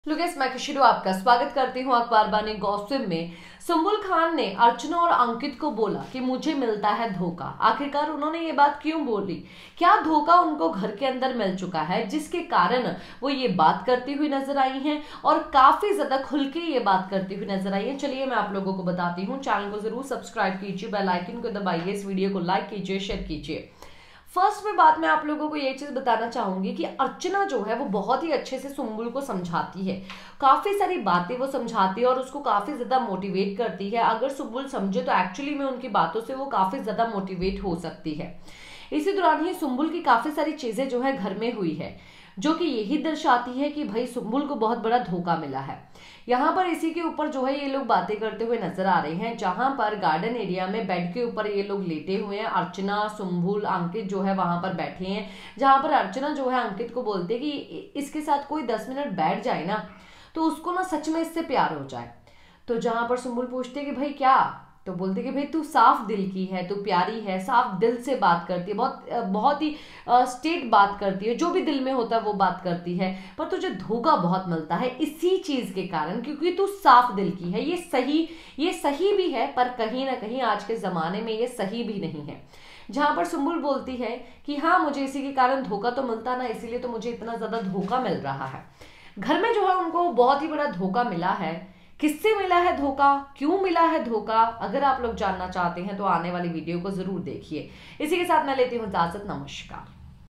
लुगेस मैं खुशरू आपका स्वागत करती हूँ अखबार बानी गॉसिप में। सुम्बुल खान ने अर्चना और अंकित को बोला कि मुझे मिलता है धोखा। आखिरकार उन्होंने ये बात क्यों बोली? क्या धोखा उनको घर के अंदर मिल चुका है जिसके कारण वो ये बात करती हुई नजर आई हैं और काफी ज्यादा खुल के ये बात करती हुई नजर आई है। चलिए मैं आप लोगों को बताती हूँ। चैनल को जरूर सब्सक्राइब कीजिए, बेल आइकन को दबाइए, इस वीडियो को लाइक कीजिए, शेयर कीजिए। फर्स्ट में बात मैं आप लोगों को ये चीज बताना चाहूंगी कि अर्चना जो है वो बहुत ही अच्छे से सुम्बुल को समझाती है। काफी सारी बातें वो समझाती है और उसको काफी ज्यादा मोटिवेट करती है। अगर सुम्बुल समझे तो एक्चुअली में उनकी बातों से वो काफी ज्यादा मोटिवेट हो सकती है। इसी दौरान ही सुम्बुल की काफी सारी चीजें जो है घर में हुई है जो कि यही दर्शाती है कि भाई सुम्बुल को बहुत बड़ा धोखा मिला है। यहाँ पर इसी के ऊपर जो है ये लोग बातें करते हुए नजर आ रहे हैं, जहां पर गार्डन एरिया में बेड के ऊपर ये लोग लेटे हुए हैं। अर्चना, सुम्बुल, अंकित जो है वहां पर बैठे हैं, जहां पर अर्चना जो है अंकित को बोलते हैं कि इसके साथ कोई 10 मिनट बैठ जाए ना तो उसको ना सच में इससे प्यार हो जाए। तो जहां पर सुम्बुल पूछते कि भाई क्या, तो बोलते कि भाई तू साफ दिल की है, तू प्यारी है, साफ दिल से बात करती है, बहुत बहुत ही स्ट्रेट बात करती है, जो भी दिल में होता है वो बात करती है, पर तुझे धोखा बहुत मिलता है इसी चीज के कारण, क्योंकि तू साफ दिल की है। ये सही भी है, पर कहीं ना कहीं आज के जमाने में ये सही भी नहीं है। जहां पर सुम्बुल बोलती है कि हाँ मुझे इसी के कारण धोखा तो मिलता ना, इसीलिए तो मुझे इतना ज्यादा धोखा मिल रहा है। घर में जो है उनको बहुत ही बड़ा धोखा मिला है। किससे मिला है धोखा, क्यों मिला है धोखा, अगर आप लोग जानना चाहते हैं तो आने वाली वीडियो को जरूर देखिए। इसी के साथ मैं लेती हूँ इजाजत। नमस्कार।